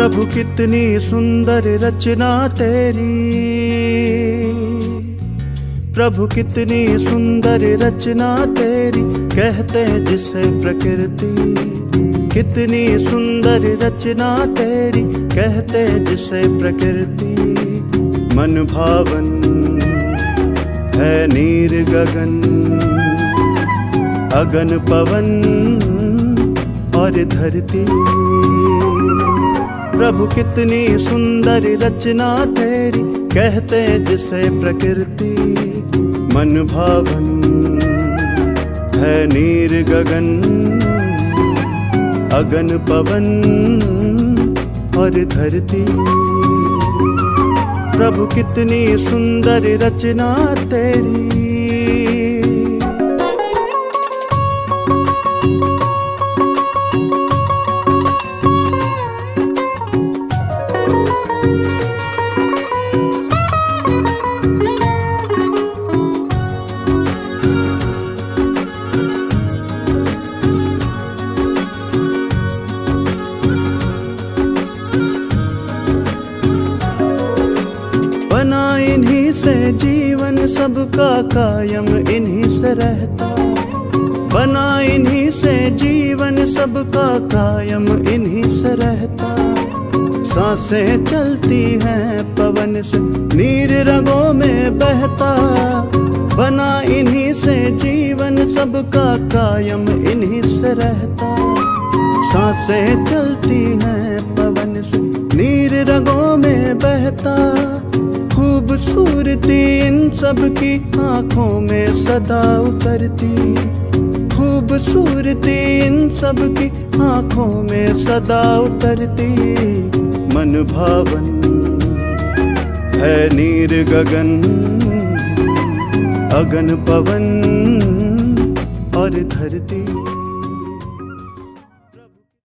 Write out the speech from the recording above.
प्रभु कितनी सुंदर रचना तेरी, प्रभु कितनी सुंदर रचना तेरी, कहते हैं जिसे प्रकृति। कितनी सुंदर रचना तेरी, कहते हैं जिसे प्रकृति। मन भावन है नीर गगन, अगन पवन और धरती। प्रभु कितनी सुंदर रचना तेरी, कहते हैं जिसे प्रकृति। मन भावन है नीर गगन, अगन पवन और धरती। प्रभु कितनी सुंदर रचना तेरी। बना इन्हीं से जीवन सबका कायम इन्हीं से रहता। बना इन्हीं से जीवन सबका कायम इन्हीं से रहता। सांसें चलती हैं पवन से, नीर रगों में बहता। बना इन्हीं से जीवन सबका कायम इन्हीं से रहता। सांसें चलती हैं पवन से, नीर रगों में बहता। खूबसूरती इन सब की आँखों में सदा उतरती। खूबसूरती इन सब की आँखों में सदा उतरती। मन भावन है नीर गगन, अगन पवन और धरती।